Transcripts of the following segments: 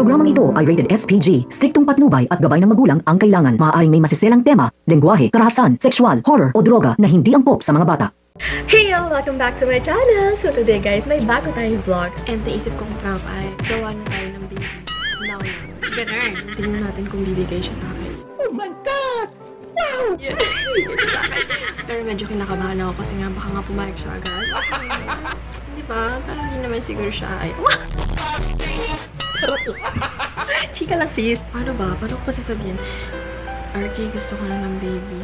Programang ito ay rated SPG. Striktong patnubay at gabay ng magulang ang kailangan. Maaaring may masiselang tema, lengguwahe, karahasan, sexual, horror o droga na hindi angkop sa mga bata. Hey y'all! Welcome back to my channel! So today guys, may bago tayong vlog. And naisip kong prank ay gawa na tayo ng baby. Now na. Ganun. Tingnan natin kung bibigay siya sa akin. Oh my God! Wow! Yeah. Bibigay siya sa akin. Pero medyo kinakabahan ako kasi nga baka nga pumayag siya agad. Di ba? Parang hindi naman siguro siya ay... Sarap lang. Chika lang sis. Paano ba? Paano ko sasabihin? RK, gusto ko na ng baby.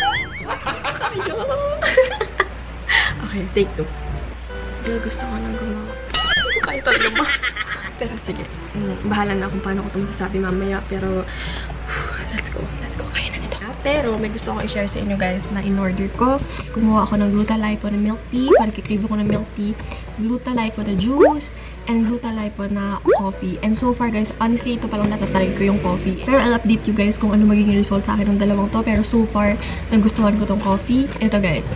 Okay, take 2. Dahil gusto ko nang gumawa. Kahit talaga ba? Pero sige, bahala na kung paano ko ito masasabi mamaya. Pero, let's go. Let's go. Kaya na nito. Pero, may gusto ko i-share sa inyo guys na in-order ko. Kumuha ako ng Gluta-Lipo na milk tea. Parang kikrave ko ng milk tea. Gluta-Lipo na juice. And Gluta-Lipo na coffee. And so far guys, honestly, ito palang natatry ko yung coffee. Pero I'll update you guys kung ano magiging result sa akin ng dalawang to. Pero so far, nagustuhan ko tong coffee. Ito guys.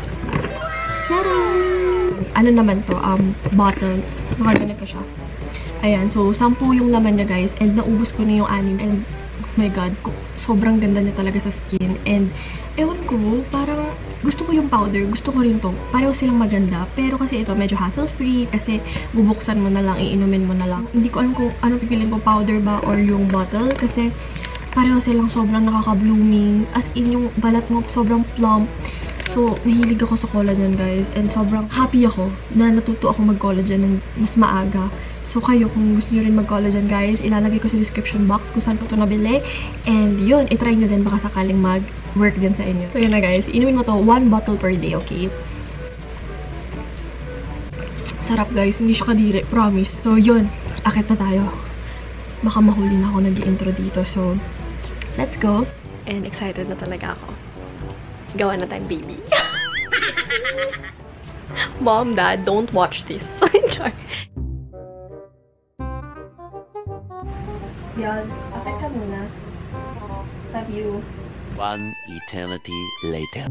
Ano naman to? Bottle. Nakaganit ko siya. Ayan. So, 10 yung laman niya guys. And naubos ko na yung 6. And, oh my god. Sobrang ganda niya talaga sa skin. And, ewan ko, parang gusto ko yung powder. Gusto ko rin to. Pareho silang maganda. Pero kasi ito, medyo hassle-free. Kasi, bubuksan mo na lang, iinumin mo na lang. Hindi ko alam kung ano pipiliin ko, powder ba or yung bottle. Kasi, pareho silang sobrang nakaka-blooming. As in, yung balat mo sobrang plump. So, nahilig ako sa collagen, guys. And sobrang happy ako na natuto ako mag-collagen ng mas maaga. So, kayo, kung gusto nyo rin mag-collagen, guys, ilalagay ko sa description box kung saan ko ito nabili. And yun, itry nyo din baka sakaling mag-work din sa inyo. So, yun na, guys. Inumin mo to 1 bottle per day, okay? Sarap, guys. Hindi siya kadiri. Promise. So, yun. Akit na tayo. Baka mahuli na ako nag-i-intro dito. So, let's go. And excited na talaga ako. Gawa na tayong baby. Mom, Dad, don't watch this. Yan, akit ka muna. Love you. 1 eternity later.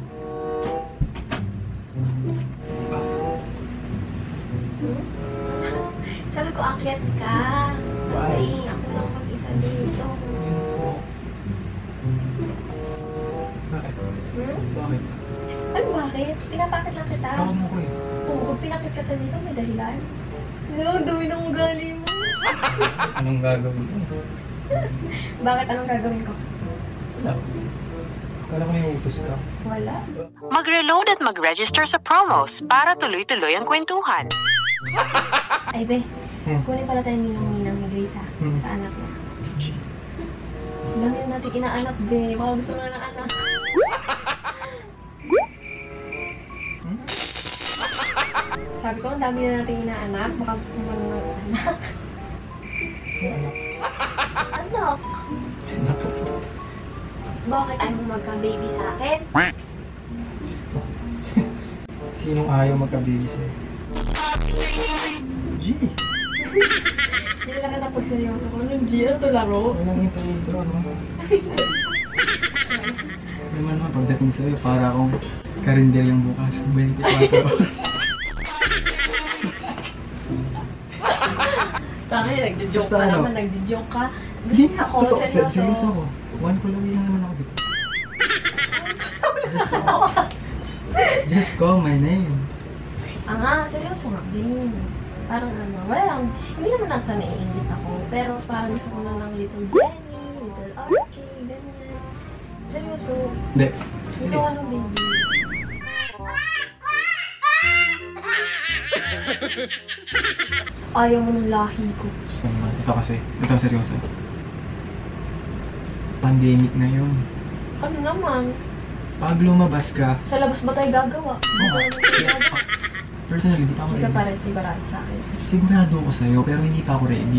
Sabi ko, akyat ka. Kasi ako lang mag-isa dito. Bakit? Bakit? Ano bakit? Pinapakit lang kita. Tawag mo ko eh. Oo, kung pinakit ka dito, may dahilan. Ang dami ng ugali mo. Anong gagawin ko? Bakit? Anong gagawin ko? Wala. Kala ko may utos ka. Wala. Mag-reload at mag-register sa promos para tuloy-tuloy ang kwentuhan. Ay, be. Kunin pala tayo ninang-ninang ni Grace, ha? Sa anak niya. Dami na natin inaanak, be. Baka gusto mo na ng anak. Sabi ko, ang dami na natin inaanak. Baka gusto mo na ng anak. Anak. Anak? Anak po. Bakit ayaw mo magka-baby sa akin? Diyos ko. Sinong ayaw magka-baby sa'yo? G! Hindi lang ka na pagseryoso ko. Anong G? Ano to laro? Walang intro, ano? Naman naman, pagdating sa'yo, para akong karinder yung bukas. 24 oras. Tangay, nagjo-joke Basta ka ano? naman. Nagjo-joke ka. Gusto Hindi, niya ako, totoo. seryoso. Seryoso ako. 1 ko lang naman ako dito. Just call my name. Ah nga, seryoso nga din. Parang ano, wala lang. Hindi naman nasa naiingit ako. Pero parang gusto ko na ng little Jenny, little RK, ganyan. Seryoso. Hindi. Gusto Sige. ko ng baby. Ayaw mo ng lahi ko. So, ito kasi. Ito seryoso. Pandemic na yun. Ano naman? Pag lumabas ka, Sa labas ba tayo gagawa? Hindi Oo. tayo gagawa. personally, hindi pa ako Hindi ka ready. pa rin sigurado sa akin. Sigurado ako sa'yo, pero hindi pa ako ready.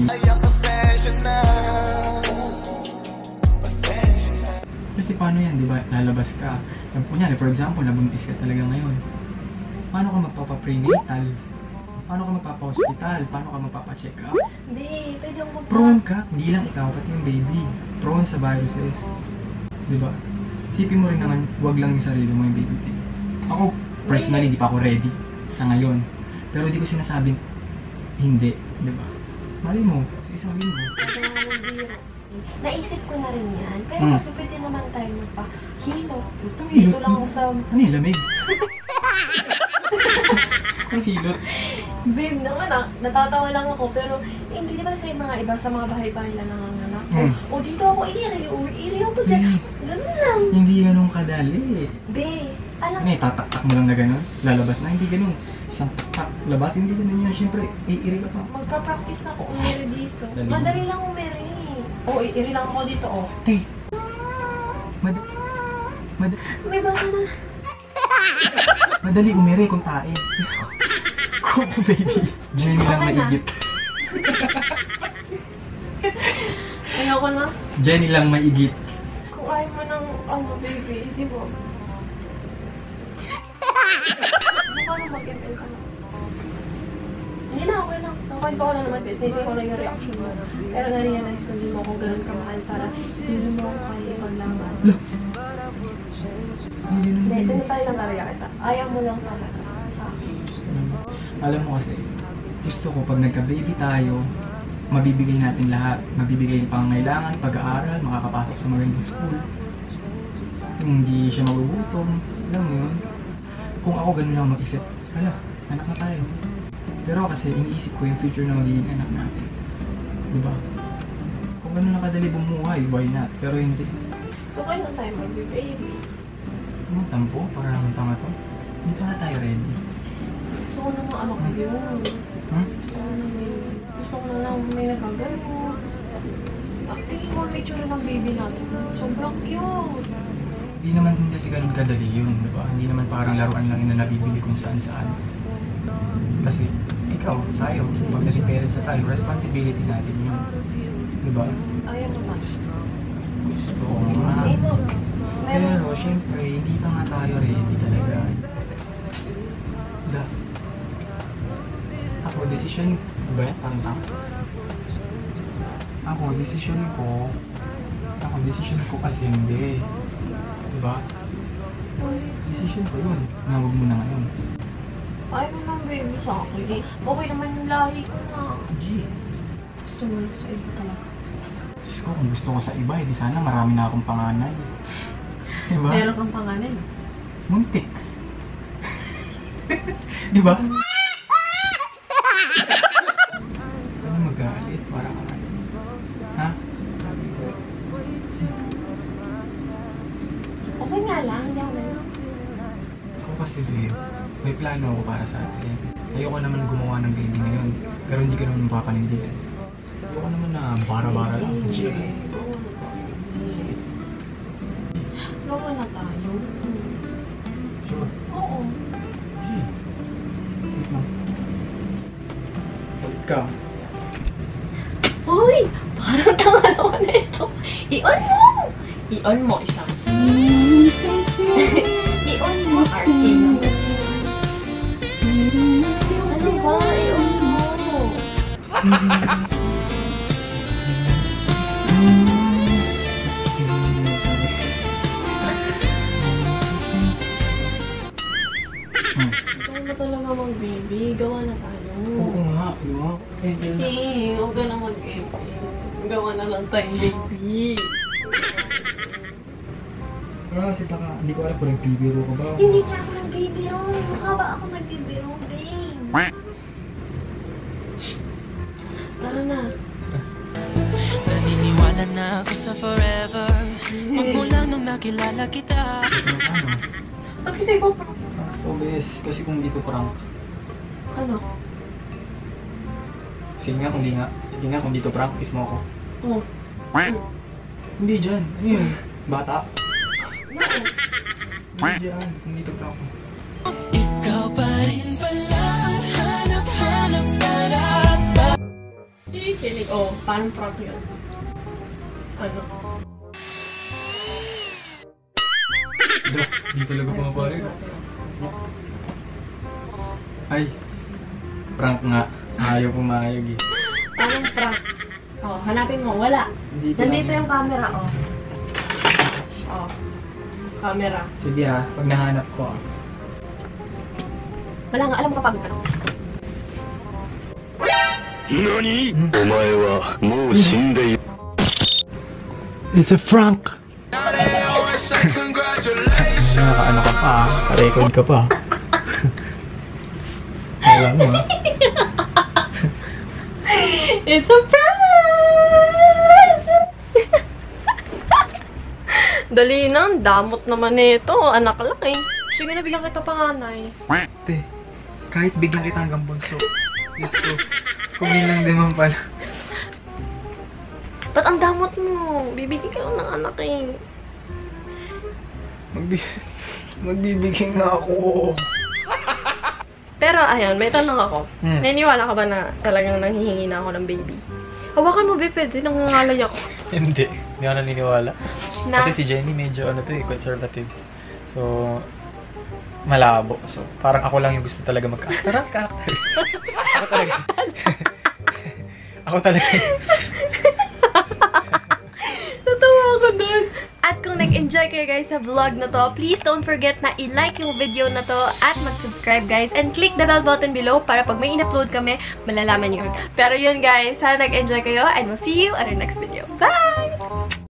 Kasi paano yan, di ba? Lalabas ka. Kunyari, for example, nabuntis ka talaga ngayon. Paano ka magpapa-prenatal? Paano ka magpapa-hospital? Paano ka magpapa-check up? Hindi, pwede akong Prone ka, hindi lang ikaw, pati yung baby. Prone sa viruses. Di ba? Isipin mo rin naman, huwag lang yung sarili mo yung baby. Ako, personally, di pa ako ready sa ngayon. Pero di ko sinasabing hindi, di ba? Mali mo, sa isang linggo. biro. Naisip ko na rin yan. Pero kasi pwede naman tayo magpa-hilot. Dito lang ako sa... Ano yung lamig? Ang hilot. Babe, naman natatawa lang ako. Pero hindi diba sa mga iba, sa mga bahay-bahay lang nanganganak. O dito ako iri. O iri ako dyan. Ganun lang. Hindi ganun kadali. Babe, alam Ano, tatak-tak mo lang na gano'n? Lalabas na, hindi ganun. Isang tak labas, hindi ganun yan. Siyempre, iiri ka pa. magpa-practice na ako umiri dito. Dali. Madali lang umiri. O, iri lang ako dito, o. Tay! May bata na. Madali umiri kung tae. Kuko baby. Jenny lang Okay na. maigit. Ayoko na. Jenny lang maigit. Kung ayaw mo ng, baby, di ba? Ano mag-ML ka na? Hindi na, okay lang. Nakwento ko lang naman, kasi hindi ko lang yung reaction mo. Pero na-realize ko, hindi mo ako ganun kamahal para hindi mo ako kaya kailangan. Hindi, ito na tayo ng karya kita. Ayaw mo lang talaga sa akin. Alam mo kasi, gusto ko pag nagka-baby tayo, mabibigay natin lahat. Mabibigay yung pangangailangan, pag-aaral, makakapasok sa magandang school. Hindi siya magugutom. Alam mo yun? Kung ako ganun lang mag-isip, hala, anak na tayo. Pero kasi iniisip ko yung future na magiging anak natin. Diba? Kung ganun nakadali bumuhay, why not? Pero hindi. So, kailan tayo mag-baby? Anong tampo? Para naman tanga to. Hindi pa na tayo ready. Gusto ko naman ano kayo. Hmm? Gusto ko na may nagagano. Tingnan mo may tsura ng baby natin. Sobrang cute. Hindi naman din kasi ganun kadali yun, di ba? Hindi naman parang laruan lang na nabibili kung saan-saan. Kasi ikaw, tayo, pag naging parents na tayo, responsibilities natin yun. Di ba? Ayaw mo na. Gusto ko nga. Ito. Pero syempre, hindi pa nga tayo ready talaga. Wala. Ako, decision ba yan? Parang tama. Ako, decision ko kasi hindi. Diba? Decision ko yun. Nawag mo na ngayon. Ayaw mo ng baby sa akin. Okay naman yung lahi ko na. G. Gusto mo lang sa isa talaga. Diyos ko, kung gusto ko sa iba, di sana marami na akong panganay. Diba? Meron kang pangalan. Muntik. Diba? Ano magalit? Para ka nga. Ha? Okay nga lang. Yan. Ako kasi, babe, may plano ako para sa atin. Ayoko naman gumawa ng baby ngayon, pero hindi ka naman mapapanindigan. Ayoko naman na bara-bara lang. Sige. Sige. Gawa na tayo. Sure. Oo. Sige. Wait lang. Wait ka. Hoy! Parang tanga naman na ito. I-on mo! I-on mo isang. I-on mo, Arkin. Ano ba? I-on mo. Ikaw na talaga mag-baby. Gawa na tayo. Oo nga, diba? Angel na. Huwag ka na mag-baby. Gawa na lang tayong baby. Pero kasi baka, hindi ko alam kung nagbibiro ko ba. Hindi nga ako nagbibiro. Mukha ba ako nagbibiro, babe? Tara na. Naniniwala na ako sa forever magmula nung nakilala kita. Ano? Bakit tayo pa? Oh, bes. Kasi kung dito prank. Ano? Sige nga, kung di nga. Sige nga, kung dito prank, kiss mo ako. Oh. Hindi dyan. Ano yun? Bata? No. Hindi dyan. Kung dito prank. Ikaw pa rin pala ang hanap-hanap para ba? Kikilig. Oh, paano prank yun? Ano? Di talaga pumapayag. Ay. Prank nga. Ayaw pumayag eh. Paano prank? Oh, hanapin mo. Wala. Nandito yung camera, oh. Oh. Camera. Sige ah, pag nahanap ko ah. Wala nga, alam ko pag ano. 何、お前はもう死んでいる。 It's a Frank! Ano ka pa, record ka pa. Wala mo ha. It's a prank! Dali na, damot naman nito. Anak lang eh. Sige na, bigyan kita panganay. Te, kahit biglang kita hanggang bunso. Diyos ko, kung yun lang din man pala. Ba't ang damot mo? Bibigyan ka ng anak eh. Magbibigay nga ako. Pero ayun, may tanong ako. Naniniwala ka ba na talagang nanghihingi na ako ng baby? Hawakan mo, be, pwede. Nangangalay ako. Hindi ako naniniwala. Na? Kasi si Jenny medyo conservative. So, malabo. So, parang ako lang yung gusto talaga mag-character. Ako talaga. Ako talaga. Natawa ako dun. At kung nag-enjoy kayo guys sa vlog na to, please don't forget na i-like yung video na to at mag-subscribe guys. And click the bell button below para pag may in-upload kami, malalaman nyo agad. Pero yun guys, sana nag-enjoy kayo and we'll see you on our next video. Bye!